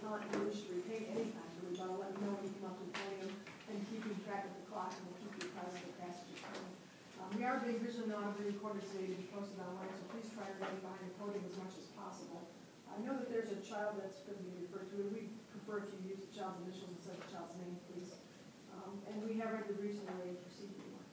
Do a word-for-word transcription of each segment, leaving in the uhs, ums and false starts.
appellant who wish to retain any time for rebuttal, let me know when you come up to the podium, and keeping track of the clock, and we'll keep you apprised of the passage of time. Um, we are being visually and audibly recorded today to be posted online, so please try to remain behind the podium as much as possible. I know that there's a child that's going to be referred to, and we prefer if you use the child's initials instead of the child's name, please. Um, and we have read the briefs and ready to proceed.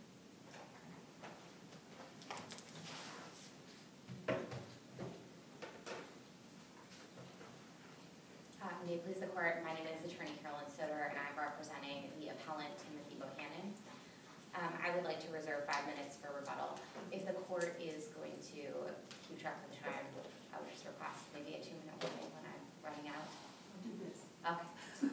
May it please the court, my name is Attorney Carolyn Soter, and I'm representing the appellant Timothy Bohannon. Um, I would like to reserve five minutes for rebuttal. If the court is going to keep track of the time, I would just request maybe a two-minute warning when I'm running out. I'll do this. Okay.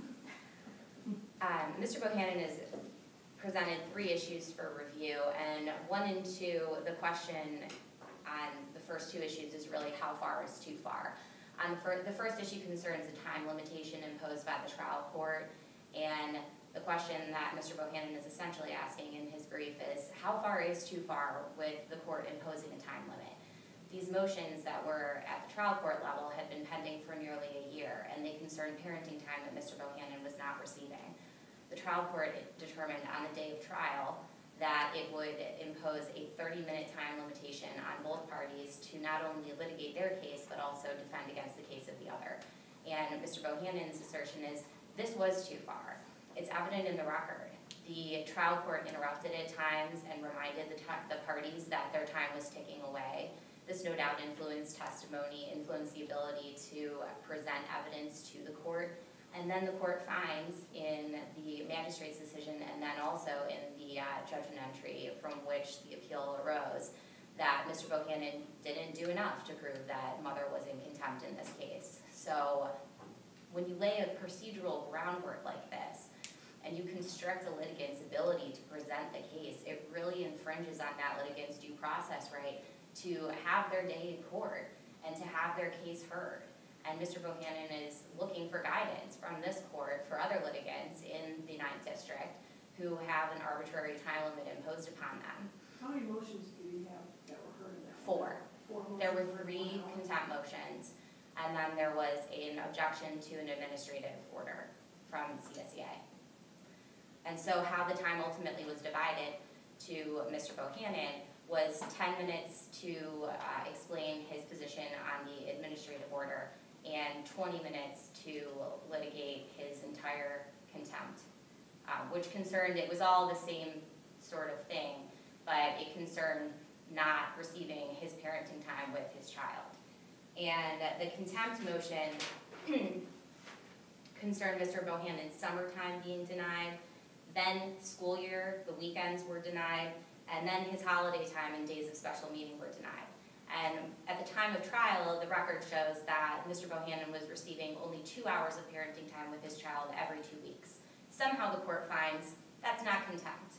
um, Mister Bohannon has presented three issues for review, and one and two, the question on the first two issues is really how far is too far. Um, for, the first issue concerns the time limitation imposed by the trial court, and the question that Mister Bohannon is essentially asking in his brief is, how far is too far with the court imposing a time limit? These motions that were at the trial court level had been pending for nearly a year, and they concerned parenting time that Mister Bohannon was not receiving. The trial court determined on the day of trial that it would impose a thirty-minute time limitation on both parties to not only litigate their case, but also defend against the case of the other. And Mister Bohannon's assertion is, this was too far. It's evident in the record. The trial court interrupted at times and reminded the, the parties that their time was ticking away. This no doubt influenced testimony, influenced the ability to present evidence to the court. And then the court finds in the magistrate's decision, and then also in the uh, judgment entry from which the appeal arose, that Mister Bohannon didn't do enough to prove that mother was in contempt in this case. So when you lay a procedural groundwork like this, and you constrict a litigant's ability to present the case, it really infringes on that litigant's due process right to have their day in court and to have their case heard. And Mister Bohannon is looking for guidance from this court for other litigants in the ninth District who have an arbitrary time limit imposed upon them. How many motions do you have that were heard in that? Four. Four motions. There were three contempt motions, and then there was an objection to an administrative order from C S E A. And so how the time ultimately was divided to Mister Bohannon was ten minutes to uh, explain his position on the administrative order, and twenty minutes to litigate his entire contempt, um, which concerned, it was all the same sort of thing, but it concerned not receiving his parenting time with his child. And the contempt motion concerned Mister Bohannon's summertime being denied, then school year, the weekends were denied, and then his holiday time and days of special meeting were denied. And at the time of trial, the record shows that Mister Bohannon was receiving only two hours of parenting time with his child every two weeks. Somehow the court finds that's not contempt.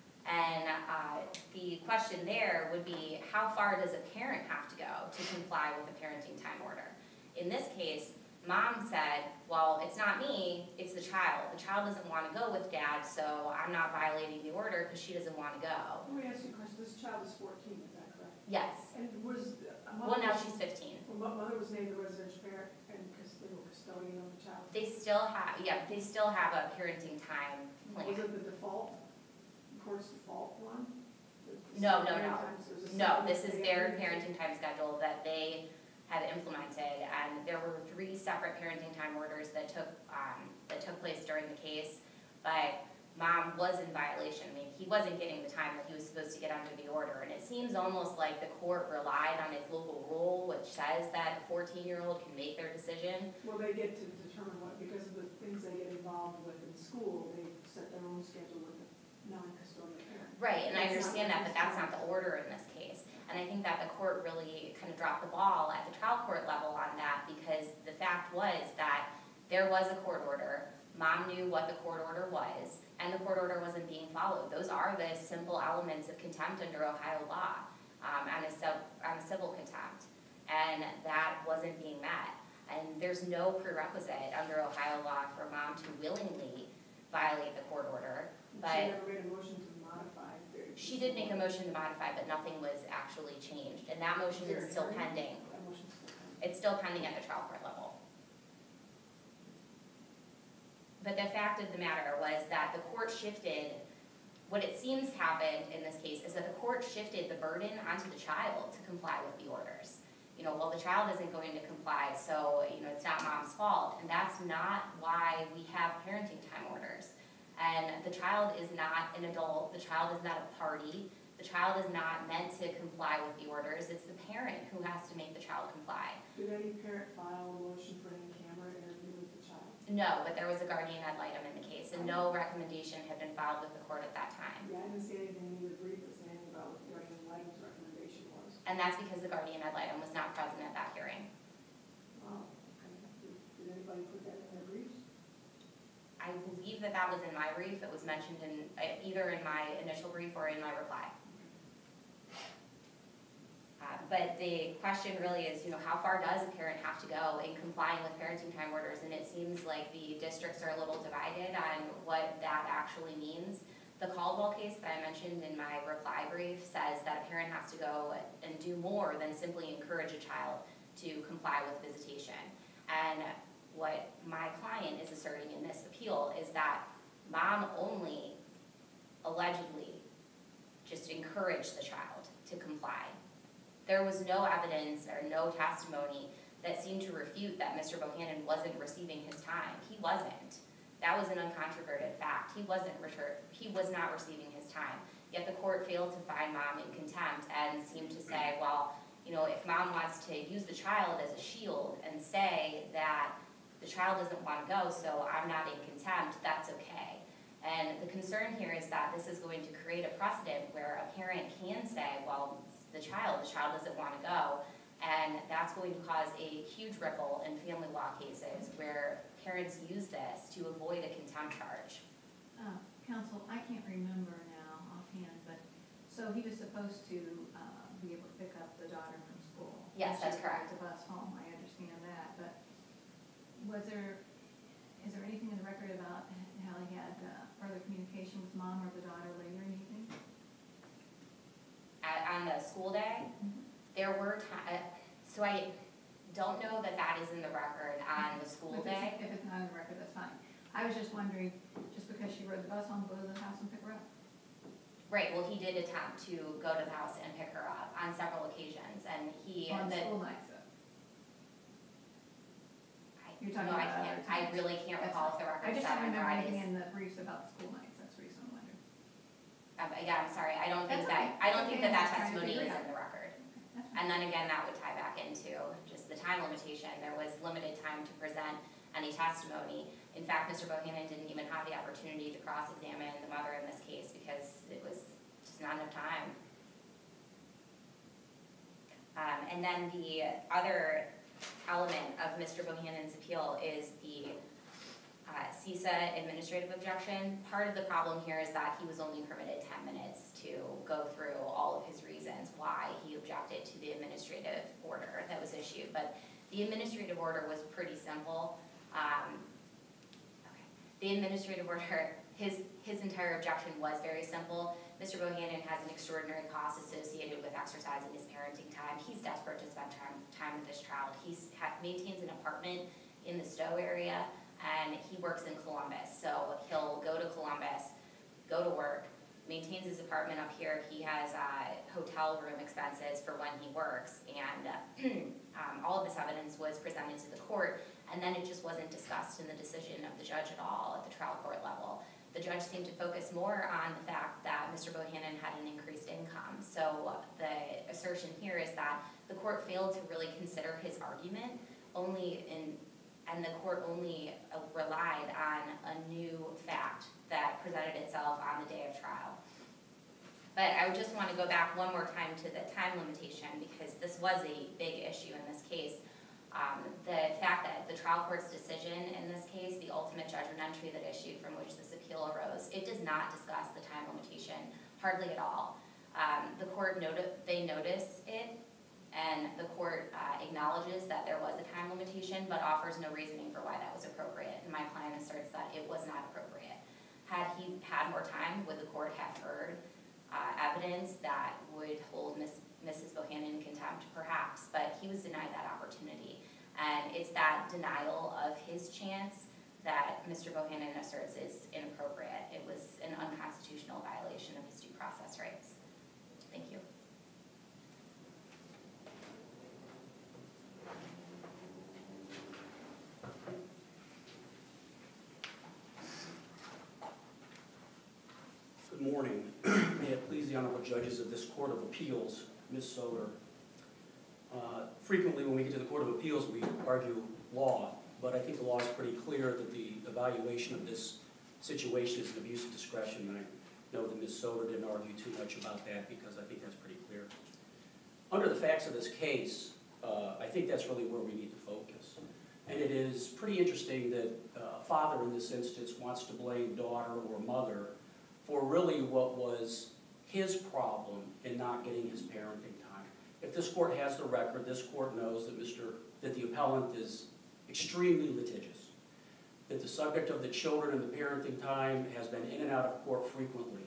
And uh, the question there would be, how far does a parent have to go to comply with a parenting time order? In this case, mom said, well, it's not me, it's the child. The child doesn't want to go with dad, so I'm not violating the order because she doesn't want to go. Let me ask you a question. This child is fourteen, is that correct? Yes. And was a mother, Well, now she's fifteen. well, mother was named the residential parent and legal custodian of the child. They still have, yeah, they still have a parenting time plan. Was it the default, the court's default one? No, no, no. No, this is their parent. parenting time schedule that they have implemented, and there were three separate parenting time orders that took um, that took place during the case, but mom was in violation. I mean, he wasn't getting the time that he was supposed to get under the order, and it seems almost like the court relied on its local rule, which says that a fourteen-year-old can make their decision. Well, they get to determine what, because of the things they get involved with in school, they set their own schedule with the non-custodial parent. Right, and I That's understand that, but that's not the order in this case. And I think that the court really kind of dropped the ball at the trial court level on that, because the fact was that there was a court order, mom knew what the court order was, and the court order wasn't being followed. Those are the simple elements of contempt under Ohio law, um, on, a on a civil contempt, and that wasn't being met. And there's no prerequisite under Ohio law for mom to willingly violate the court order. But she never made a motion to modify. She did make a motion to modify, but nothing was actually changed, and that motion is still pending. That motion's still pending. It's still pending at the trial court level. but the fact of the matter was that the court shifted, what it seems happened in this case is that the court shifted the burden onto the child to comply with the orders. You know, well, the child isn't going to comply, so, you know, it's not mom's fault. And that's not why we have parenting time orders. And the child is not an adult, the child is not a party, the child is not meant to comply with the orders. It's the parent who has to make the child comply. Did any parent file a motion for an in-camera interview with the child? No, but there was a guardian ad litem in the case, and no recommendation had been filed with the court at that time. Yeah, I didn't see anything in your brief that said anything about what the guardian ad litem's recommendation was. And that's because the guardian ad litem was not present at that hearing. Oh, okay. Did, did anybody put that in their briefs? I believe that that was in my brief. It was mentioned in, uh, either in my initial brief or in my reply. Uh, but the question really is, you know, how far does a parent have to go in complying with parenting time orders? And it seems like the districts are a little divided on what that actually means. The Caldwell case that I mentioned in my reply brief says that a parent has to go and do more than simply encourage a child to comply with visitation. And what my client is asserting in this appeal is that mom only allegedly just encouraged the child to comply. There was no evidence or no testimony that seemed to refute that Mister Bohannon wasn't receiving his time. He wasn't. That was an uncontroverted fact. He wasn't retur- he was not receiving his time. Yet the court failed to find mom in contempt and seemed to say, well, you know, if mom wants to use the child as a shield and say that the child doesn't want to go, so I'm not in contempt, that's okay. And the concern here is that this is going to create a precedent where a parent can say, well, the child, the child doesn't want to go, and that's going to cause a huge ripple in family law cases where parents use this to avoid a contempt charge. Uh, Counsel, I can't remember now offhand, but, so he was supposed to uh, be able to pick up the daughter from school. Yes, that's And she correct. took the bus home, I understand that, but was there, is there anything in the record about how he had uh, further communication with mom or the daughter later in the evening? At, on the school day, Mm-hmm. there were ti- uh, so I don't know that that is in the record on the school If it's- day. If it's not in the record, that's fine. I was just wondering, just because she rode the bus home, go to the house and pick her up? Right, well, he did attempt to go to the house and pick her up on several occasions, and he, On the, school nights, though? I, You're no, talking I about can't, other I times. really can't That's recall if the I record just said don't on remember anything Fridays. in the briefs about the school nights, that's the reason I'm wondering. Um, yeah, I'm sorry, I don't think That's that, okay. I don't think Okay, that that I'm trying to testimony figure is it in the record. That's fine. And then again, that would tie back into just the time limitation. There was limited time to present any testimony. In fact, Mister Bohannon didn't even have the opportunity to cross-examine the mother in this case because it was just not enough time. Um, and then the other element of Mister Bohannon's appeal is the uh, C I S A administrative objection. Part of the problem here is that he was only permitted ten minutes to go through all of his reasons why he objected to the administrative order that was issued. But the administrative order was pretty simple. Um, okay. The administrative order, his, his entire objection was very simple. Mister Bohannon has an extraordinary cost associated with exercising his parenting time. He's desperate to spend time, time with this child. He maintains an apartment in the Stowe area, and he works in Columbus. So he'll go to Columbus, go to work, maintains his apartment up here. He has uh, hotel room expenses for when he works, and uh, um, all of this evidence was presented to the court, and then it just wasn't discussed in the decision of the judge at all at the trial court level. The judge seemed to focus more on the fact that Mister Bohannon had an increased income. So the assertion here is that the court failed to really consider his argument, only in, and the court only uh, relied on a new fact that presented itself on the day of trial. But I just want to go back one more time to the time limitation because this was a big issue in this case. Um, the fact that the trial court's decision in this case, the ultimate judgment entry that issued from which this appeal arose, it does not discuss the time limitation, hardly at all. Um, the court, noti- they notice it, and the court uh, acknowledges that there was a time limitation, but offers no reasoning for why that was appropriate, and my client asserts that it was not appropriate. Had he had more time, would the court have heard uh, evidence that would hold Miss Missus Bohannon in contempt? Perhaps, but he was denied that opportunity. And it's that denial of his chance that Mister Bohannon asserts is inappropriate. It was an unconstitutional violation of his due process rights. Thank you. Good morning. May it please the Honorable Judges of this Court of Appeals, Miz Soder. Uh, frequently when we get to the Court of Appeals, we argue law, but I think the law is pretty clear that the evaluation of this situation is an abuse of discretion, and I know that Miz Soder didn't argue too much about that because I think that's pretty clear. Under the facts of this case, uh, I think that's really where we need to focus. And it is pretty interesting that uh, father in this instance wants to blame daughter or mother for really what was his problem in not getting his parenting time. If this court has the record, this court knows that Mister that the appellant is extremely litigious, that the subject of the children and the parenting time has been in and out of court frequently,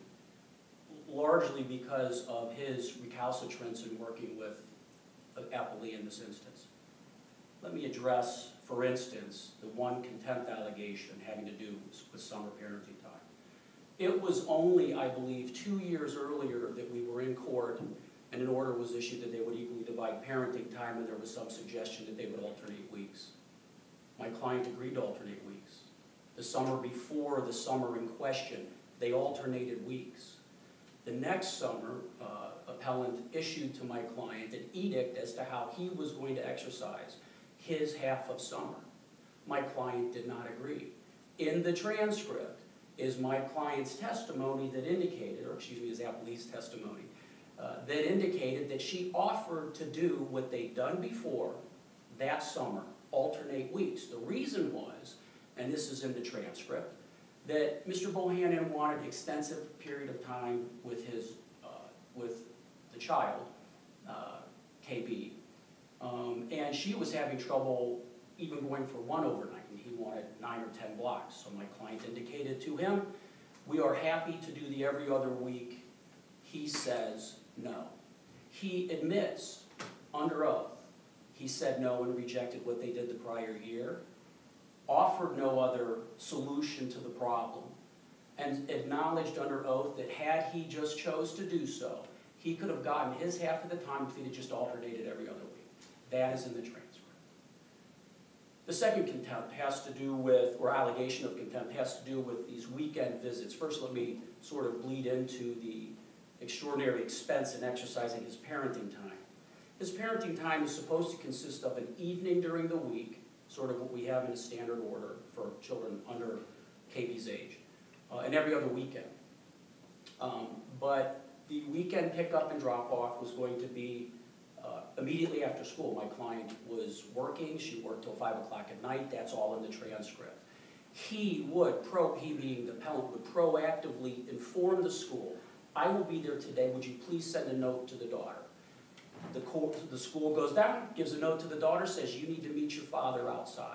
largely because of his recalcitrance in working with the appellee in this instance. Let me address, for instance, the one contempt allegation having to do with summer parenting time. It was only, I believe, two years earlier that we were in court and an order was issued that they would equally divide parenting time, and there was some suggestion that they would alternate weeks. My client agreed to alternate weeks. The summer before the summer in question, they alternated weeks. The next summer, uh, appellant issued to my client an edict as to how he was going to exercise his half of summer. My client did not agree. In the transcript is my client's testimony that indicated, or excuse me, his appellee's testimony, uh, that indicated that she offered to do what they'd done before that summer, alternate weeks. The reason was, and this is in the transcript, that Mister Bohannon wanted an extensive period of time with his, uh, with the child, uh, K B, um, and she was having trouble even going for one overnight, and he wanted nine or ten blocks. So my client indicated to him, we are happy to do the every other week. He says no. He admits under oath, he said no and rejected what they did the prior year, offered no other solution to the problem, and acknowledged under oath that had he just chose to do so, he could have gotten his half of the time if he had just alternated every other week. That is in the transcript. The second contempt has to do with, or allegation of contempt, has to do with these weekend visits. First, let me sort of bleed into the extraordinary expense in exercising his parenting time. His parenting time is supposed to consist of an evening during the week, sort of what we have in a standard order for children under K B's age, uh, and every other weekend. Um, but the weekend pickup and drop-off was going to be uh, immediately after school. My client was working. She worked till five o'clock at night. That's all in the transcript. He would, pro, he being the appellant, would proactively inform the school, I will be there today. Would you please send a note to the daughter? The, court, the school goes down, gives a note to the daughter, says you need to meet your father outside.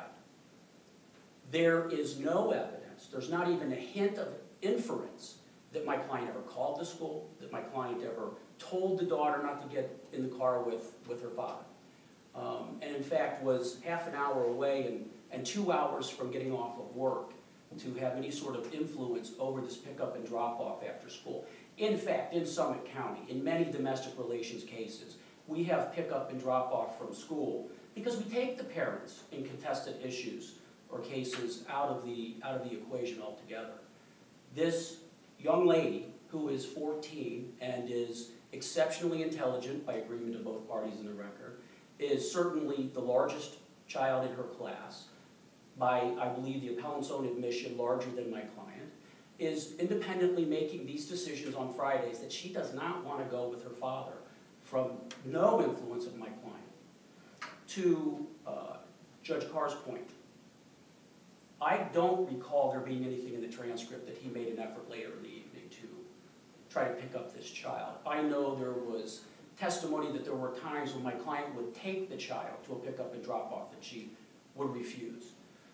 There is no evidence, there's not even a hint of inference that my client ever called the school, that my client ever told the daughter not to get in the car with, with her father. Um, and in fact was half an hour away and, and two hours from getting off of work to have any sort of influence over this pickup and drop-off after school. In fact, in Summit County, in many domestic relations cases, we have pickup and drop-off from school because we take the parents in contested issues or cases out of the, out of the equation altogether. This young lady, who is fourteen and is exceptionally intelligent by agreement of both parties in the record, is certainly the largest child in her class, by, I believe, the appellant's own admission, larger than my client, is independently making these decisions on Fridays that she does not want to go with her father, from no influence of my client. To uh, Judge Carr's point, I don't recall there being anything in the transcript that he made an effort later in the evening to try to pick up this child. I know there was testimony that there were times when my client would take the child to a pickup and drop-off that she would refuse.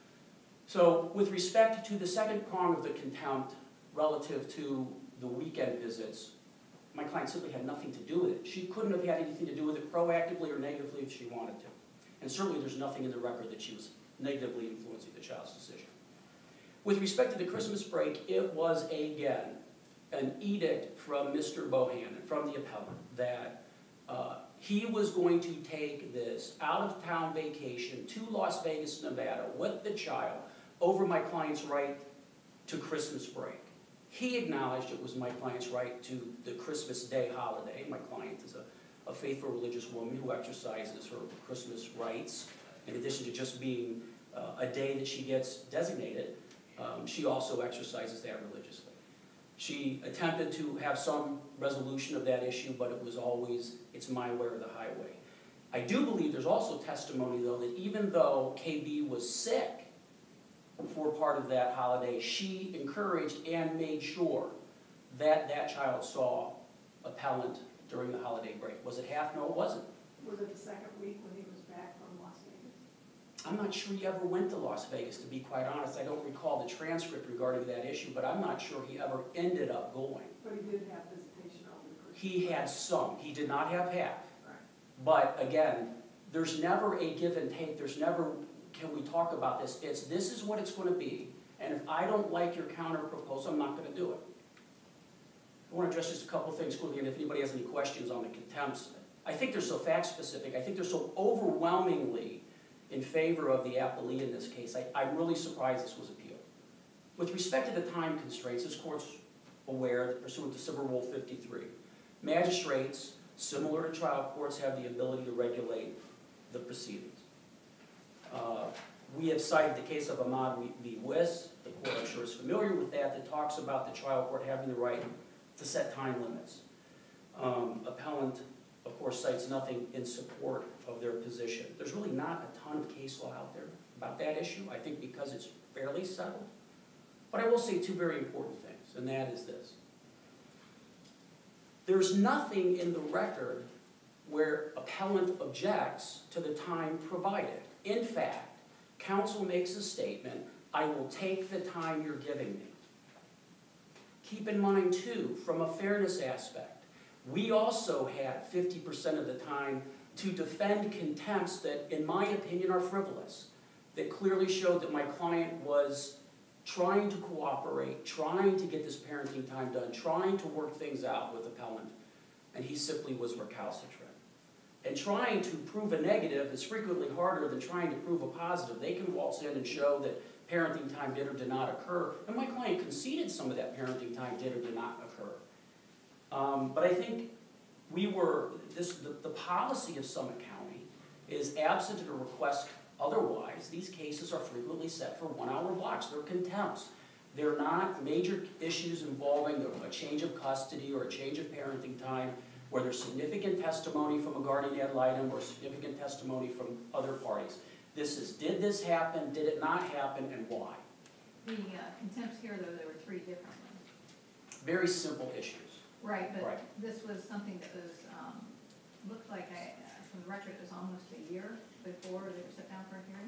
So with respect to the second prong of the contempt relative to the weekend visits, my client simply had nothing to do with it. She couldn't have had anything to do with it proactively or negatively if she wanted to. And certainly there's nothing in the record that she was negatively influencing the child's decision. With respect to the Christmas break, it was again an edict from Mister Bohannon, from the appellant, that uh, he was going to take this out-of-town vacation to Las Vegas, Nevada with the child over my client's right to Christmas break. He acknowledged it was my client's right to the Christmas Day holiday. My client is a, a faithful religious woman who exercises her Christmas rights. In addition to just being uh, a day that she gets designated, um, she also exercises that religiously. She attempted to have some resolution of that issue, but it was always, it's my way or the highway. I do believe there's also testimony, though, that even though K B was sick for part of that holiday, she encouraged and made sure that that child saw appellant during the holiday break. Was it half? No, it wasn't. Was it the second week when he was back from Las Vegas? I'm not sure he ever went to Las Vegas, to be quite honest. I don't recall the transcript regarding that issue, but I'm not sure he ever ended up going. But he did have visitation over the Christmas. He had some. He did not have half. Right. But again, there's never a give and take. There's never, can we talk about this? It's, this is what it's going to be. And if I don't like your counter proposal, I'm not going to do it. I want to address just a couple things quickly, and if anybody has any questions on the contempts. I think they're so fact specific. I think they're so overwhelmingly in favor of the appellee in this case. I, I'm really surprised this was appealed. With respect to the time constraints, this court's aware that pursuant to Civil Rule fifty-three, magistrates, similar to trial courts, have the ability to regulate the proceedings. Uh, we have cited the case of Ahmad v. Wiss. The court, I'm sure, is familiar with that, that talks about the trial court having the right to set time limits. Um, appellant, of course, cites nothing in support of their position. There's really not a ton of case law out there about that issue, I think because it's fairly settled. But I will say two very important things, and that is this. There's nothing in the record where appellant objects to the time provided. In fact, counsel makes a statement, I will take the time you're giving me. Keep in mind, too, from a fairness aspect, we also had fifty percent of the time to defend contempts that, in my opinion, are frivolous, that clearly showed that my client was trying to cooperate, trying to get this parenting time done, trying to work things out with appellant, and he simply was recalcitrant. And trying to prove a negative is frequently harder than trying to prove a positive. They can waltz in and show that parenting time did or did not occur, and my client conceded some of that parenting time did or did not occur. Um, but I think we were, this, the, the policy of Summit County is absent of a request otherwise. These cases are frequently set for one-hour blocks. They're contempts. They're not major issues involving a change of custody or a change of parenting time where there's significant testimony from a guardian ad litem or significant testimony from other parties. This is, did this happen, did it not happen, and why? The uh, contempts here, though, there were three different ones. Very simple issues. Right, but Right. this was something that was, um, looked like, I, uh, from the record, it was almost a year before they were set down for a hearing?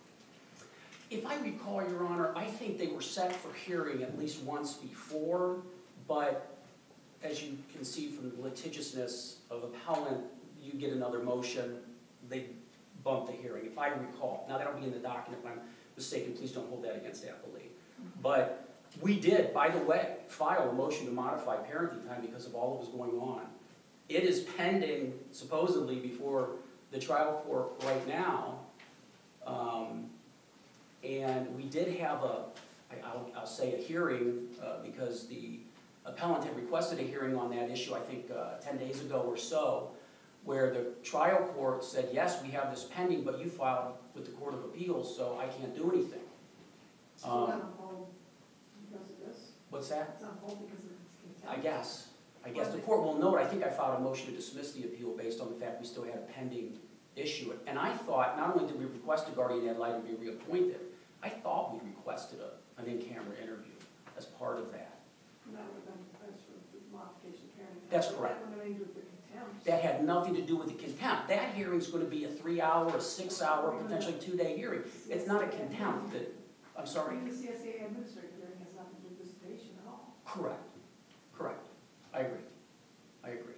If I recall, Your Honor, I think they were set for hearing at least once before, but as you can see from the litigiousness of appellant, you get another motion, they bump the hearing, if I recall. Now, that'll be in the document. If I'm mistaken, please don't hold that against the appellee. Mm-hmm. But we did, by the way, file a motion to modify parenting time because of all that was going on. It is pending, supposedly, before the trial court right now. Um, and we did have a, I, I'll, I'll say a hearing uh, because the appellant had requested a hearing on that issue, I think uh, ten days ago or so, where the trial court said, yes, we have this pending, but you filed with the Court of Appeals, so I can't do anything. Still Um, on hold because of this? What's that? It's on hold because of this I contempt? guess. I guess the court will note, I think I filed a motion to dismiss the appeal based on the fact we still had a pending issue. And I thought, not only did we request a guardian ad litem be reappointed, I thought we requested a, an in-camera interview as part of that. And that would have been, that's for the modification of parenting time. That's But correct. That would have anything to do with the contempt. That had nothing to do with the contempt. That hearing's going to be a three-hour, a six-hour, potentially two-day hearing. It's not a contempt that, I'm sorry? The C S A administrative hearing has nothing to do with visitation at all. Correct. Correct. I agree. I agree.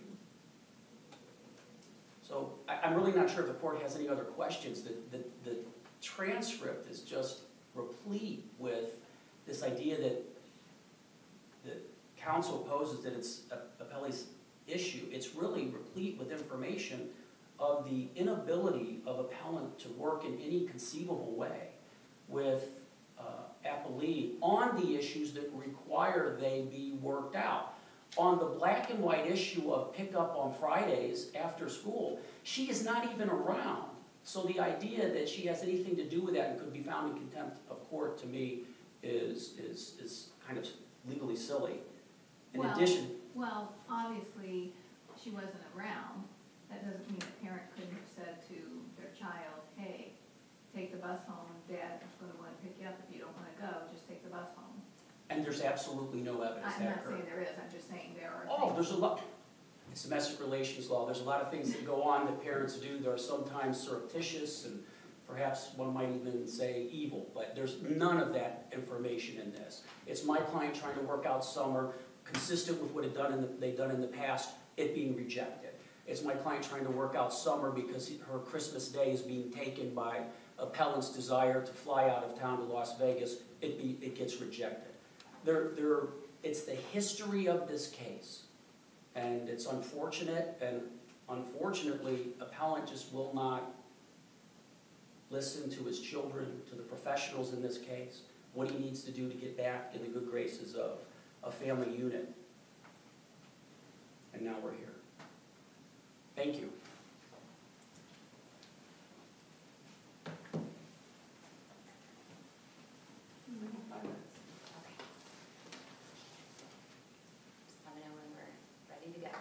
So I, I'm really not sure if the court has any other questions. The, the, the transcript is just replete with this idea that the council poses that it's a appellee's issue, it's really replete with information of the inability of appellant to work in any conceivable way with uh, appellee on the issues that require they be worked out. On the black and white issue of pickup on Fridays after school, she is not even around. So the idea that she has anything to do with that and could be found in contempt of court, to me, is, is, is kind of legally silly. In Well, addition, Well, obviously, she wasn't around. That doesn't mean a parent couldn't have said to their child, hey, take the bus home, Dad is gonna wanna pick you up, if you don't wanna go, just take the bus home. and there's absolutely no evidence I'm that not occurred. saying there is, I'm just saying there are Oh, things. there's a lot, it's domestic relations law, there's a lot of things that go on that parents do that are sometimes surreptitious and perhaps one might even say evil, but there's none of that information in this. It's my client trying to work out summer, consistent with what had done in the, they've done in the past, it being rejected. It's my client trying to work out summer because he, her Christmas day is being taken by appellant's desire to fly out of town to Las Vegas, it, be, it gets rejected. There, there, it's the history of this case, and it's unfortunate, and unfortunately, appellant just will not listen to his children, to the professionals in this case, what he needs to do to get back in the good graces of a family unit. And now we're here. Thank you. We have five minutes. Okay. Just let me know when we're ready to go.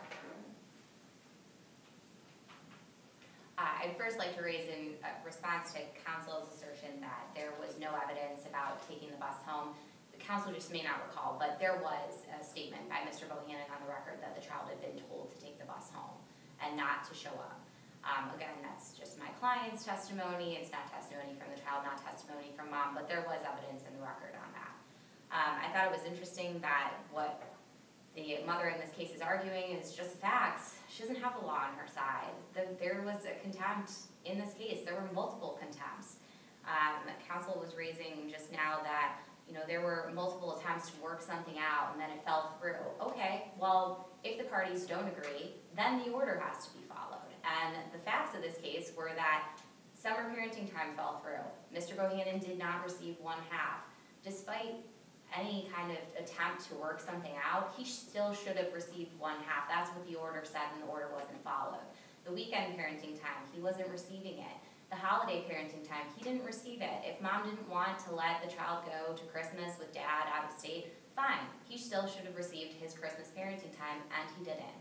Uh, I'd first like to raise in uh, response to counsel's assertion that there was no evidence about taking the bus home. The counsel just may not recall, but there was a statement by Mister Bohannon on the record that the child had been told to take the bus home and not to show up. Um, again, that's just my client's testimony. It's not testimony from the child, not testimony from mom, but there was evidence in the record on that. Um, I thought it was interesting that what the mother in this case is arguing is just facts. She doesn't have the law on her side. The, there was a contempt in this case. There were multiple contempts. Um, counsel was raising just now that, you know, there were multiple attempts to work something out and then it fell through. Okay, well, if the parties don't agree, then the order has to be followed. And the facts of this case were that summer parenting time fell through. Mister Bohannon did not receive one half. Despite any kind of attempt to work something out, he still should have received one half. That's what the order said and the order wasn't followed. The weekend parenting time, he wasn't receiving it. The holiday parenting time, he didn't receive it. If mom didn't want to let the child go to Christmas with dad out of state, fine. He still should have received his Christmas parenting time, and he didn't.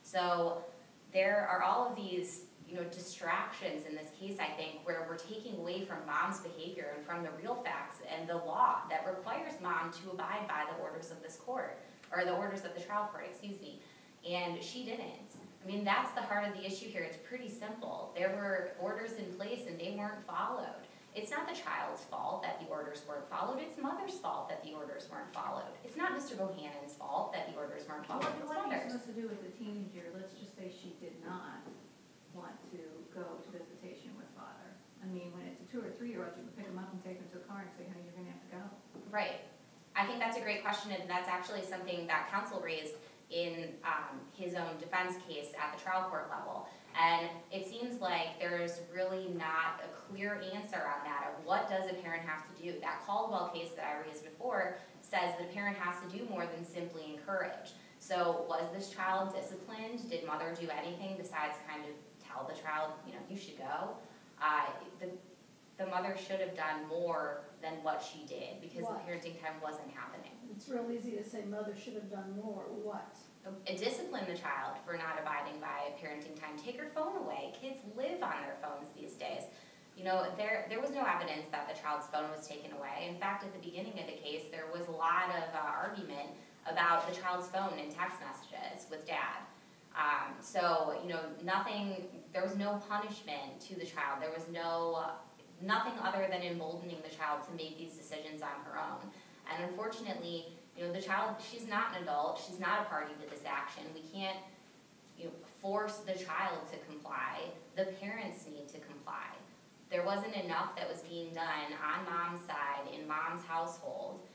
So there are all of these, you know, distractions in this case, I think, where we're taking away from mom's behavior and from the real facts and the law that requires mom to abide by the orders of this court, or the orders of the trial court, excuse me, and she didn't. I mean, that's the heart of the issue here. It's pretty simple. There were orders in place and they weren't followed. It's not the child's fault that the orders weren't followed. It's mother's fault that the orders weren't followed. It's not Mister Bohannon's fault that the orders weren't followed. What, It's what are you mother's. supposed to do with the teenager? Let's just say she did not want to go to visitation with father. I mean, when it's a two or three-year-old, you can pick them up and take them to a car and say, honey, you're gonna have to go. Right. I think that's a great question, and that's actually something that counsel raised in um, his own defense case at the trial court level. And it seems like there's really not a clear answer on that of what does a parent have to do. That Caldwell case that I raised before says the parent has to do more than simply encourage. So was this child disciplined? Did mother do anything besides kind of tell the child, you know, you should go? Uh, the, the mother should have done more than what she did because What? the parenting time wasn't happening. It's real easy to say mother should have done more, what? Uh, Discipline the child for not abiding by parenting time. Take her phone away. Kids live on their phones these days. You know, there there was no evidence that the child's phone was taken away. In fact, at the beginning of the case, there was a lot of uh, argument about the child's phone and text messages with dad. Um, so, you know, nothing, there was no punishment to the child. There was no, uh, nothing other than emboldening the child to make these decisions on her own. And unfortunately, you know, the child, she's not an adult, she's not a party to this action. We can't, you know, force the child to comply. The parents need to comply. There wasn't enough that was being done on mom's side, in mom's household,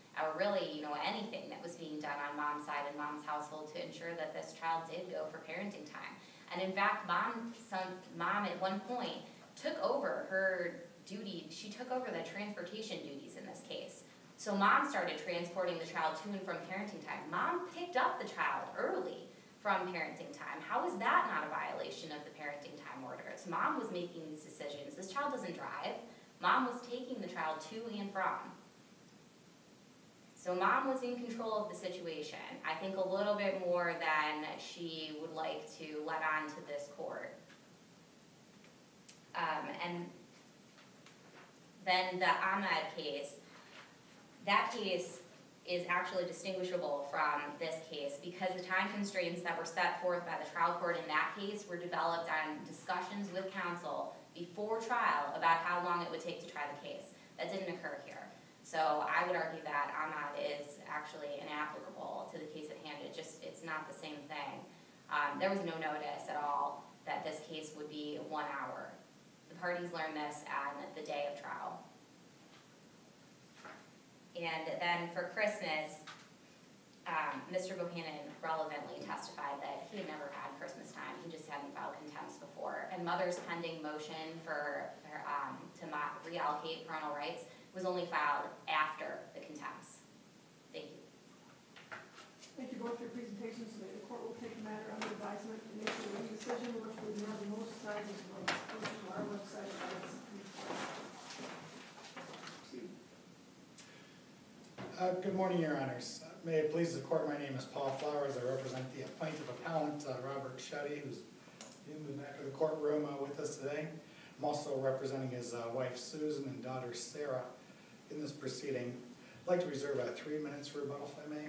or really, you know, anything that was being done on mom's side and mom's household to ensure that this child did go for parenting time. And in fact, mom, some, mom at one point took over her duty, she took over the transportation duties in this case. So mom started transporting the child to and from parenting time. Mom picked up the child early from parenting time. How is that not a violation of the parenting time orders? Mom was making these decisions. This child doesn't drive. Mom was taking the child to and from. So mom was in control of the situation, I think a little bit more than she would like to let on to this court. Um, and then the Ahmed case, that case is actually distinguishable from this case because the time constraints that were set forth by the trial court in that case were developed on discussions with counsel before trial about how long it would take to try the case. That didn't occur here. So I would argue that Ahmed is actually inapplicable to the case at hand. It just, it's not the same thing. Um, there was no notice at all that this case would be one hour. The parties learned this on the day of trial. And then for Christmas, um, Mister Bohannon relevantly testified that he had never had Christmas time. He just hadn't filed contempts before. And mother's pending motion for, for um, to reallocate parental rights was only filed after the contempts. Thank you. Thank you both for your presentations today. The court will take the matter under advisement and issue a written decision, which will be on the most sides as well as posted to our website. Uh, good morning, Your Honors. Uh, may it please the court, my name is Paul Flowers. I represent the plaintiff appellant, uh, Robert Shetty, who's in the back of the courtroom uh, with us today. I'm also representing his uh, wife, Susan, and daughter, Sarah, in this proceeding. I'd like to reserve uh, three minutes for rebuttal, if I may.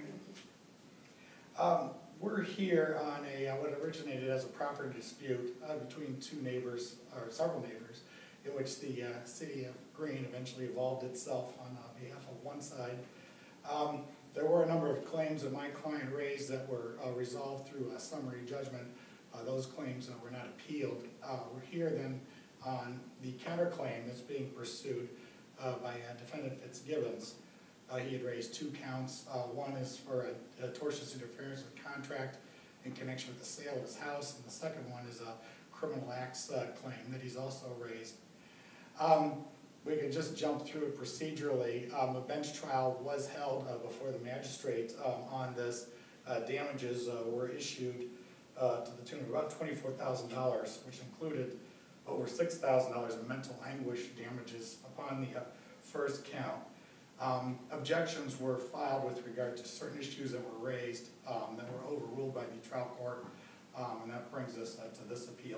Um, we're here on a uh, what originated as a property dispute uh, between two neighbors, or several neighbors, in which the uh, city of Greene eventually evolved itself on uh, behalf of one side. Um, there were a number of claims that my client raised that were uh, resolved through a summary judgment. Uh, those claims uh, were not appealed. Uh, we're here then on the counterclaim that's being pursued uh, by uh, defendant Fitzgibbons. Uh, he had raised two counts. Uh, one is for a, a tortious interference with contract in connection with the sale of his house, and the second one is a criminal acts uh, claim that he's also raised. Um, we can just jump through it procedurally. Um, a bench trial was held uh, before the magistrate um, on this. Uh, damages uh, were issued uh, to the tune of about twenty-four thousand dollars, which included over six thousand dollars in mental anguish damages upon the uh, first count. Um, objections were filed with regard to certain issues that were raised um, that were overruled by the trial court, um, and that brings us uh, to this appeal.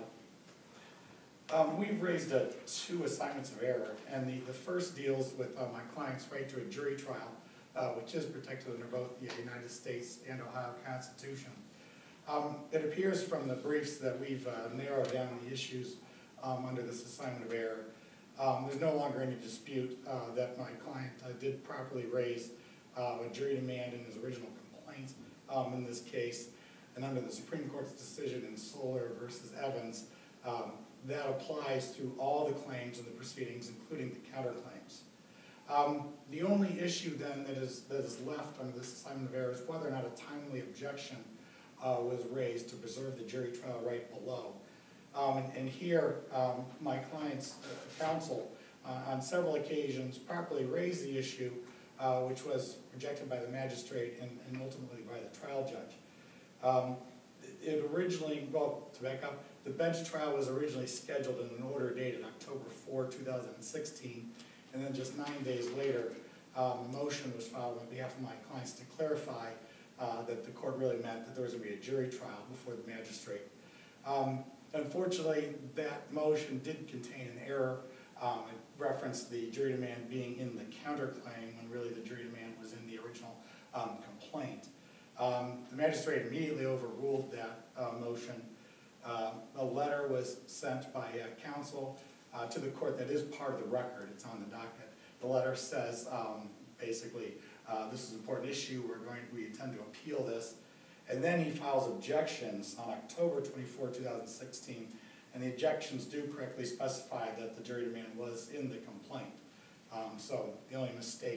Um, we've raised uh, two assignments of error, and the, the first deals with uh, my client's right to a jury trial, uh, which is protected under both the United States and Ohio Constitution. Um, it appears from the briefs that we've uh, narrowed down the issues um, under this assignment of error. Um, there's no longer any dispute uh, that my client uh, did properly raise uh, a jury demand in his original complaint um, in this case, and under the Supreme Court's decision in Solar versus Evans, um, that applies to all the claims in the proceedings, including the counterclaims. Um, the only issue then that is, that is left under this assignment of error is whether or not a timely objection uh, was raised to preserve the jury trial right below. Um, and, and here, um, my client's uh, counsel uh, on several occasions properly raised the issue, uh, which was rejected by the magistrate and, and ultimately by the trial judge. Um, it originally, well, to back up, the bench trial was originally scheduled in an order dated October fourth, two thousand sixteen, and then just nine days later, um, a motion was filed on behalf of my clients to clarify uh, that the court really meant that there was going to be a jury trial before the magistrate. Um, Unfortunately, that motion did contain an error. Um, it referenced the jury demand being in the counterclaim when really the jury demand was in the original um, complaint. Um, the magistrate immediately overruled that uh, motion. Uh, a letter was sent by uh, counsel uh, to the court that is part of the record. It's on the docket. The letter says um, basically, uh, this is an important issue. We're going, we intend to appeal this. And then he files objections on October twenty-fourth, two thousand sixteen, and the objections do correctly specify that the jury demand was in the complaint. Um, so the only mistake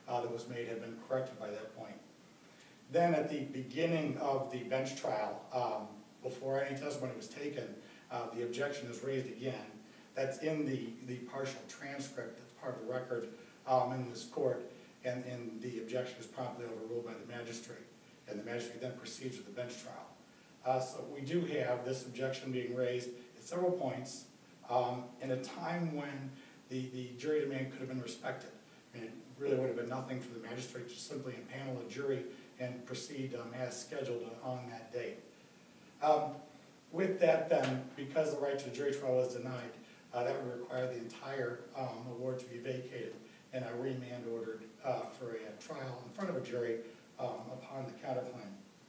uh, that was made had been corrected by that point. Then at the beginning of the bench trial, um, before any testimony was taken, uh, the objection is raised again. That's in the, the partial transcript, that's part of the record um, in this court, and, and the objection is promptly overruled by the magistrate, and the magistrate then proceeds with the bench trial. Uh, so we do have this objection being raised at several points um, in a time when the, the jury demand could have been respected. I mean, it really would have been nothing for the magistrate to simply impanel a jury and proceed um, as scheduled on that date. Um, with that then, because the right to the jury trial was denied, uh, that would require the entire um, award to be vacated and a remand ordered uh, for a, a trial in front of a jury um, upon the counterclaim.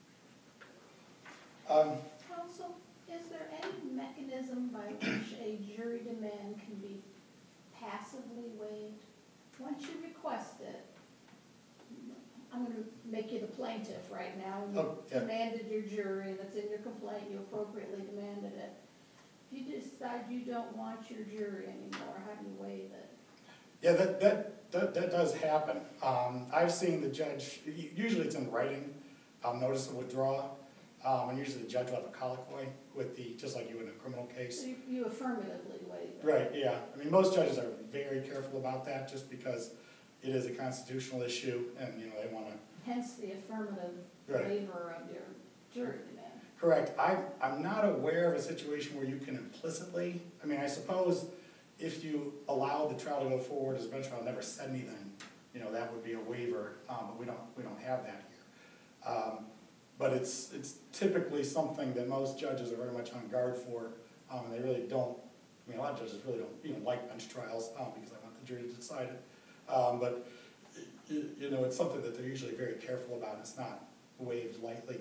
Um, Counsel, is there any mechanism by which a jury demand can be passively waived? Once you request it, I'm gonna make you the plaintiff right now. You Oh, yeah. demanded your jury, and it's in your complaint, you appropriately demanded it. If you decide you don't want your jury anymore, how do you waive it? Yeah, that, that, that, that does happen. Um, I've seen the judge, usually it's in writing, um, notice of withdrawal, um, and usually the judge will have a colloquy with the, just like you in a criminal case. So you, you affirmatively waive it? Right, yeah. I mean, most judges are very careful about that just because it is a constitutional issue and, you know, they want to. Hence the affirmative Right. waiver of your jury demand. Correct. I, I'm not aware of a situation where you can implicitly, I mean, I suppose if you allow the trial to go forward as a bench trial, never said anything, you know, that would be a waiver, um, but we don't, we don't have that here. Um, but it's, it's typically something that most judges are very much on guard for, um, and they really don't, I mean, a lot of judges really don't even like bench trials, um, because they want the jury to decide it. Um, but, you, you know, it's something that they're usually very careful about. It's not waived lightly.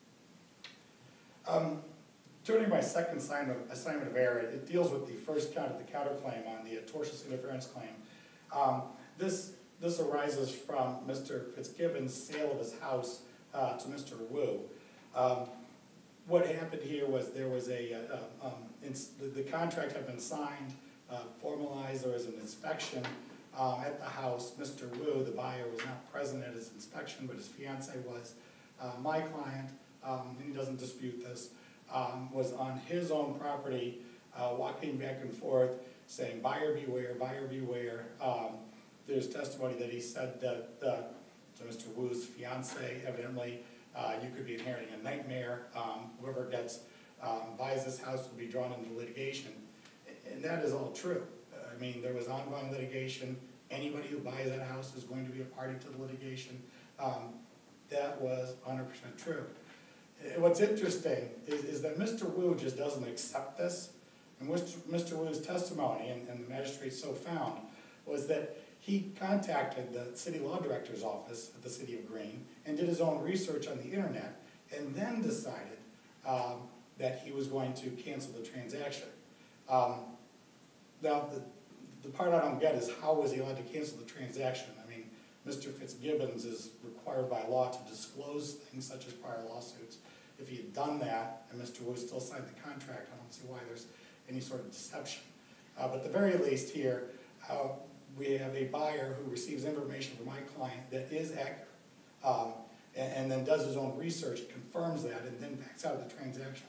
Um, turning to my second assignment, assignment of error, it deals with the first count of the counterclaim on the tortious interference claim. Um, this, this arises from Mister Fitzgibbon's sale of his house uh, to Mister Wu. Um, what happened here was there was a, uh, um, ins the, the contract had been signed, uh, formalized, there was an inspection um, at the house. Mister Wu, the buyer, was not present at his inspection, but his fiance was. Uh, my client, um, and he doesn't dispute this, um, was on his own property, uh, walking back and forth, saying, buyer beware, buyer beware. Um, there's testimony that he said that uh, to Mister Wu's fiance, evidently, uh, you could be inheriting a nightmare. Um, whoever gets, um, buys this house will be drawn into litigation. And that is all true. I mean, there was ongoing litigation. Anybody who buys that house is going to be a party to the litigation. Um, that was one hundred percent true. What's interesting is, is that Mister Wu just doesn't accept this. And Mister Wu's testimony, and, and the magistrate so found, was that he contacted the city law director's office at the city of Greene and did his own research on the internet and then decided um, that he was going to cancel the transaction. Um, now, the, the part I don't get is how was he allowed to cancel the transaction? I mean, Mister Fitzgibbons is required by law to disclose things such as prior lawsuits. If he had done that and Mister Wu still signed the contract, I don't see why there's any sort of deception. Uh, but at the very least here, uh, we have a buyer who receives information from my client that is accurate, um, and, and then does his own research, confirms that, and then backs out of the transaction.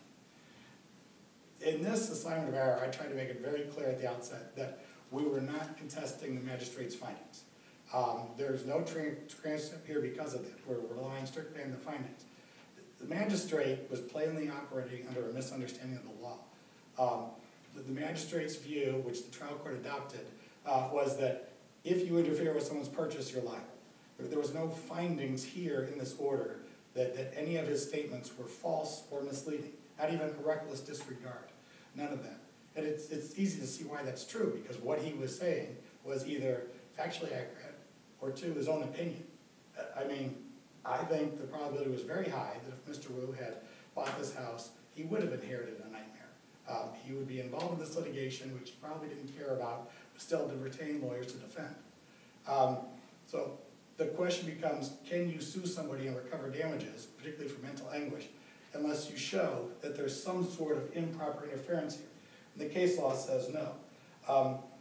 In this assignment of error, I tried to make it very clear at the outset that we were not contesting the magistrate's findings. Um, there's no tra transcript here because of that. We're relying strictly on the findings. The magistrate was plainly operating under a misunderstanding of the law. Um, the, the magistrate's view, which the trial court adopted, uh, was that if you interfere with someone's purchase, you're liable. There, there was no findings here in this order that, that any of his statements were false or misleading, not even a reckless disregard, none of that. And it's, it's easy to see why that's true, because what he was saying was either factually accurate or two, his own opinion. I mean, I think the probability was very high that if Mister Wu had bought this house, he would have inherited a nightmare. Um, he would be involved in this litigation, which he probably didn't care about, but still to retain lawyers to defend. Um, so the question becomes, can you sue somebody and recover damages, particularly for mental anguish, unless you show that there's some sort of improper interference here? And the case law says no. Um,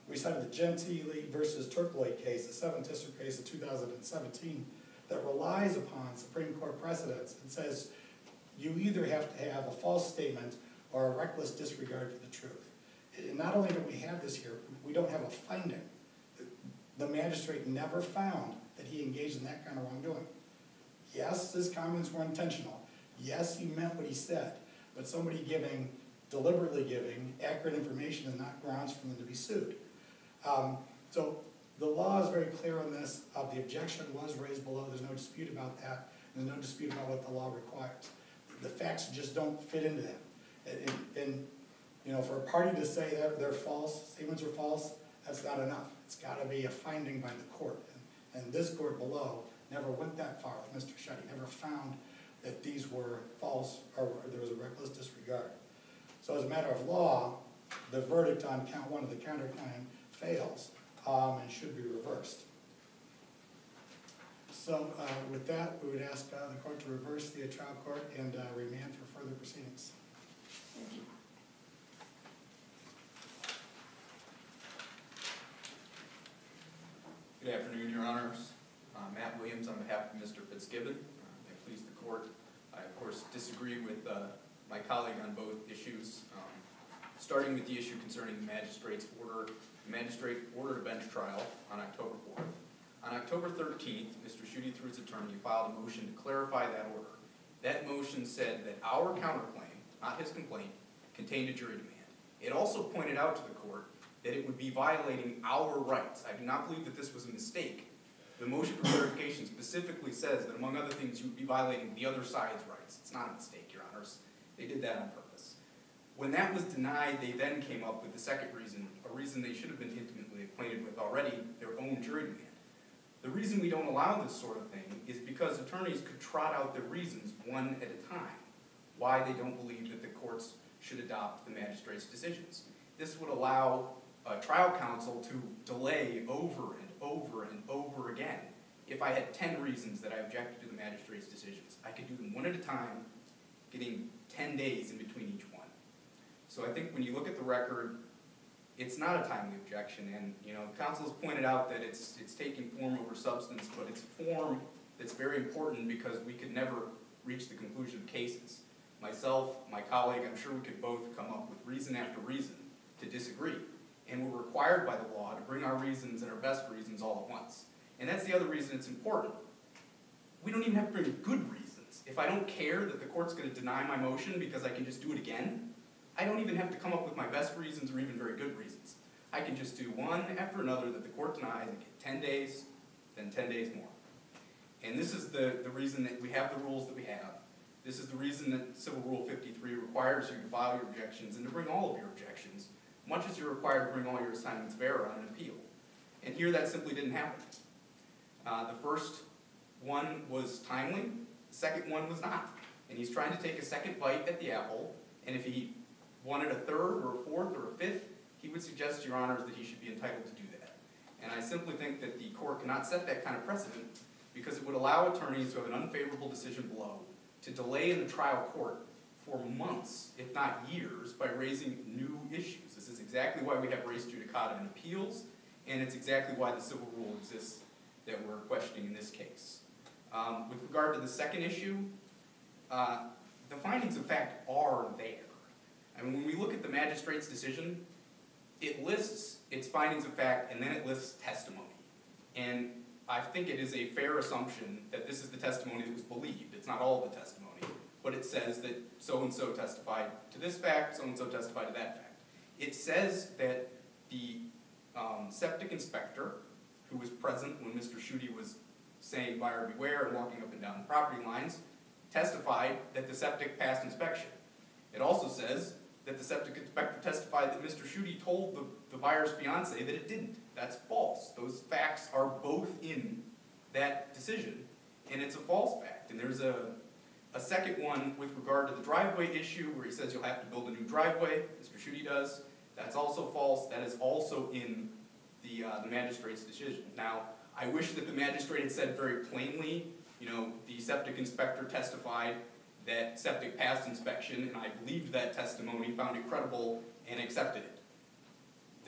We cited the Gentile versus Turkloy case, the seventh district case of two thousand seventeen, that relies upon Supreme Court precedents and says you either have to have a false statement or a reckless disregard for the truth. And not only do we have this here, we don't have a finding. The magistrate never found that he engaged in that kind of wrongdoing. Yes, his comments were intentional. Yes, he meant what he said, but somebody giving, deliberately giving accurate information is not grounds for them to be sued. Um, so the law is very clear on this. Uh, the objection was raised below. There's no dispute about that. There's no dispute about what the law requires. The facts just don't fit into that. And, and you know, for a party to say that they're false, statements are false, that's not enough. It's got to be a finding by the court. And, and this court below never went that far with Mister Shetty, never found that these were false or, or there was a reckless disregard. So as a matter of law, the verdict on count one of the counterclaim fails um, and should be reversed. So uh, with that, we would ask uh, the court to reverse the trial court and uh, remand for further proceedings. Thank you. Good afternoon, Your Honors. Uh, Matt Williams on behalf of Mister Fitzgibbon. Uh, may it please the court. I, of course, disagree with uh, my colleague on both issues. Um, starting with the issue concerning the magistrate's order. The magistrate ordered a bench trial on October fourth. On October thirteenth, Mister Schuette, through his attorney, filed a motion to clarify that order. That motion said that our counterclaim, not his complaint, contained a jury demand. It also pointed out to the court that it would be violating our rights. I do not believe that this was a mistake. The motion for clarification specifically says that, among other things, you would be violating the other side's rights. It's not a mistake, Your Honors. They did that on purpose. When that was denied, they then came up with the second reason, a reason they should have been intimately acquainted with already, their own jury demand. The reason we don't allow this sort of thing is because attorneys could trot out their reasons one at a time why they don't believe that the courts should adopt the magistrate's decisions. This would allow a trial counsel to delay over and over and over again. If I had ten reasons that I objected to the magistrate's decisions, I could do them one at a time, getting ten days in between each one. So I think when you look at the record, it's not a timely objection, and you know, counsel has pointed out that it's it's taking form over substance, but it's form that's very important because we could never reach the conclusion of cases. Myself, my colleague, I'm sure we could both come up with reason after reason to disagree, and we're required by the law to bring our reasons and our best reasons all at once. And that's the other reason it's important. We don't even have to bring good reasons. If I don't care that the court's going to deny my motion because I can just do it again, I don't even have to come up with my best reasons or even very good reasons. I can just do one after another that the court denies and get ten days, then ten days more. And this is the, the reason that we have the rules that we have. This is the reason that Civil Rule fifty-three requires you to file your objections and to bring all of your objections, much as you're required to bring all your assignments of error on an appeal. And here that simply didn't happen. Uh, the first one was timely, the second one was not. And he's trying to take a second bite at the apple, and if he wanted a third or a fourth or a fifth, he would suggest to Your Honors that he should be entitled to do that. And I simply think that the court cannot set that kind of precedent because it would allow attorneys who have an unfavorable decision below to delay in the trial court for months, if not years, by raising new issues. This is exactly why we have res judicata in appeals, and it's exactly why the civil rule exists that we're questioning in this case. Um, with regard to the second issue, uh, the findings of fact are there. I mean, when we look at the magistrate's decision, it lists its findings of fact and then it lists testimony. And I think it is a fair assumption that this is the testimony that was believed. It's not all the testimony, but it says that so-and-so testified to this fact, so-and-so testified to that fact. It says that the um, septic inspector, who was present when Mister Schuette was saying buyer beware and walking up and down the property lines, testified that the septic passed inspection. It also says that the septic inspector testified that Mister Schuette told the, the buyer's fiance that it didn't. That's false. Those facts are both in that decision, and it's a false fact. And there's a, a second one with regard to the driveway issue where he says you'll have to build a new driveway. Mister Schuette does. That's also false. That is also in the, uh, the magistrate's decision. Now, I wish that the magistrate had said very plainly, you know, the septic inspector testified that septic passed inspection, and I believed that testimony, found it credible, and accepted it.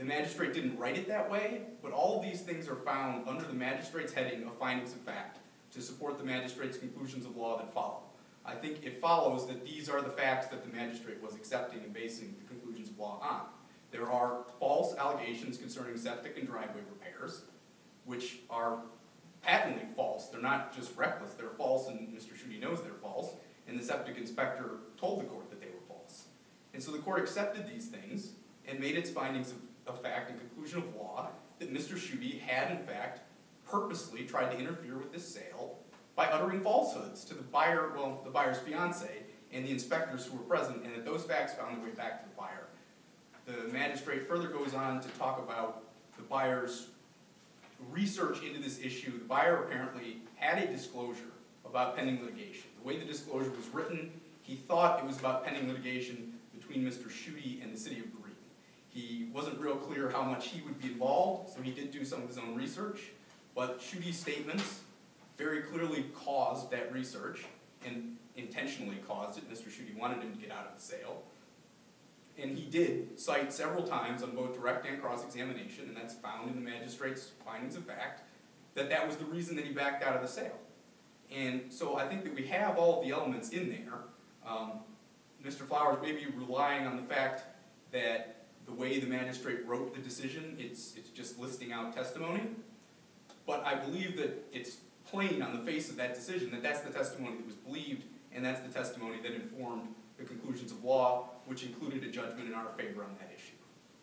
the magistrate didn't write it that way, but all of these things are found under the magistrate's heading of findings of fact to support the magistrate's conclusions of law that follow. I think it follows that these are the facts that the magistrate was accepting and basing the conclusions of law on. There are false allegations concerning septic and driveway repairs, which are patently false. They're not just reckless, they're false, and Mister Schutte knows they're false, and the septic inspector told the court that they were false. And so the court accepted these things and made its findings of, of fact and conclusion of law that Mister Schutte had, in fact, purposely tried to interfere with this sale by uttering falsehoods to the buyer, well, the buyer's fiance, and the inspectors who were present, and that those facts found their way back to the buyer. The magistrate further goes on to talk about the buyer's research into this issue. The buyer apparently had a disclosure about pending litigation. The way the disclosure was written, he thought it was about pending litigation between Mister Schutte and the city of Greene. He wasn't real clear how much he would be involved, so he did do some of his own research, but Schutte's statements very clearly caused that research, and intentionally caused it. Mister Schutte wanted him to get out of the sale. And he did cite several times on both direct and cross-examination, and that's found in the magistrate's findings of fact, that that was the reason that he backed out of the sale. And so I think that we have all of the elements in there. Um, Mister Flowers may be relying on the fact that the way the magistrate wrote the decision, it's, it's just listing out testimony. But I believe that it's plain on the face of that decision that that's the testimony that was believed, and that's the testimony that informed the conclusions of law, which included a judgment in our favor on that issue.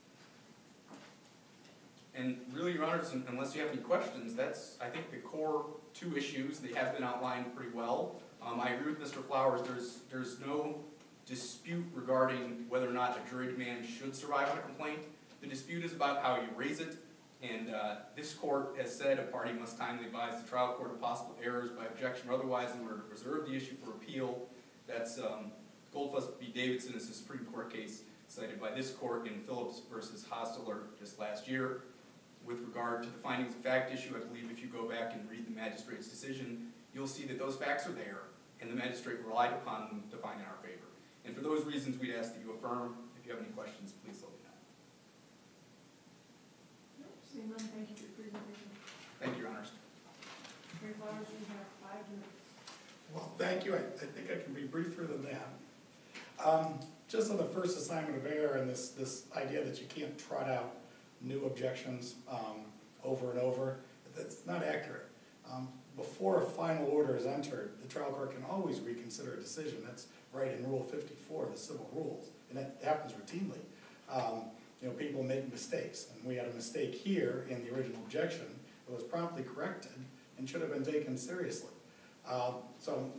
And really, Your Honors, unless you have any questions, that's, I think, the core two issues. They have been outlined pretty well. Um, I agree with Mister Flowers. There's, there's no dispute regarding whether or not a jury demand should survive on a complaint. The dispute is about how you raise it. And uh, this court has said a party must timely advise the trial court of possible errors by objection or otherwise in order to preserve the issue for appeal. That's um, Goldfuss v. Davidson is a Supreme Court case cited by this court in Phillips versus Hostler just last year. With regard to the findings of fact issue, I believe if you go back and read the magistrate's decision, you'll see that those facts are there, and the magistrate relied upon them to find in our favor. And for those reasons, we'd ask that you affirm. If you have any questions, please let me know. Seeing none, thank you for your presentation. Thank you, Your Honors. Attorney Flowers, you have five minutes. Well, thank you. I, I think I can be briefer than that. Um, just on the first assignment of error and this, this idea that you can't trot out new objections um, over and over, that's not accurate. Um, before a final order is entered, the trial court can always reconsider a decision. That's right in Rule fifty-four of the civil rules, and that happens routinely. Um, you know, people make mistakes, and we had a mistake here in the original objection that was promptly corrected and should have been taken seriously. Um, so,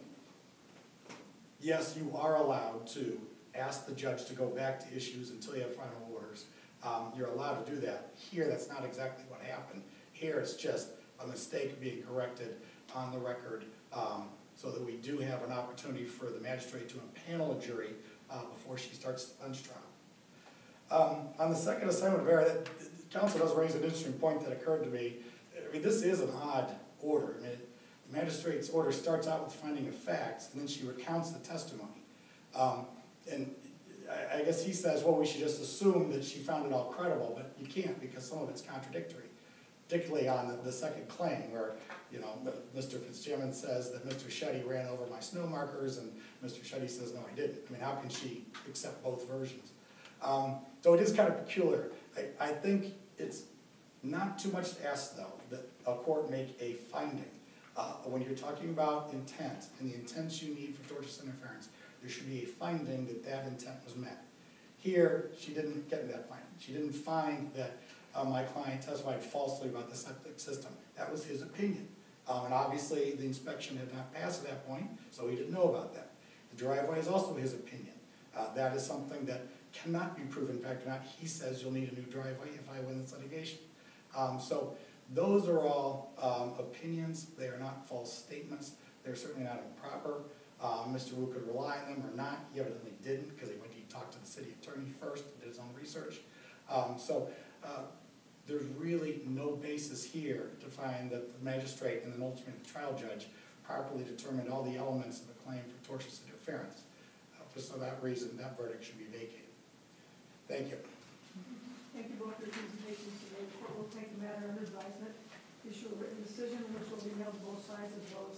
yes, you are allowed to ask the judge to go back to issues until you have final orders. Um, you're allowed to do that. Here, that's not exactly what happened. Here, it's just a mistake being corrected on the record um, so that we do have an opportunity for the magistrate to impanel a jury uh, before she starts the bench trial. Um, on the second assignment of error, that, the counsel does raise an interesting point that occurred to me. I mean, this is an odd order. I mean, it, the magistrate's order starts out with finding of facts, and then she recounts the testimony. Um, and I, I guess he says, well, we should just assume that she found it all credible, but you can't because some of it's contradictory, particularly on the, the second claim where, you know, Mister Fitzgerald says that Mister Schutte ran over my snow markers, and Mister Schutte says, no, I didn't. I mean, how can she accept both versions? Um, so it is kind of peculiar. I, I think it's not too much to ask, though, that a court make a finding. Uh, when you're talking about intent and the intents you need for tortious interference, there should be a finding that that intent was met. Here, she didn't get that finding. She didn't find that uh, my client testified falsely about the septic system. That was his opinion. Um, and obviously, the inspection had not passed at that point, so he didn't know about that. The driveway is also his opinion. Uh, that is something that cannot be proven. In fact, not he says you'll need a new driveway if I win this litigation. Um, so those are all um, opinions. They are not false statements. They're certainly not improper. Um, Mister Wu could rely on them or not. He evidently didn't because he went to talk to the city attorney first and did his own research. Um, so uh, there's really no basis here to find that the magistrate and then ultimately the trial judge properly determined all the elements of the claim for tortious interference. Uh, for so that reason, that verdict should be vacated. Thank you. Thank you both for your presentations today. The court will take the matter under advisement, issue a written decision which will be mailed to both sides as well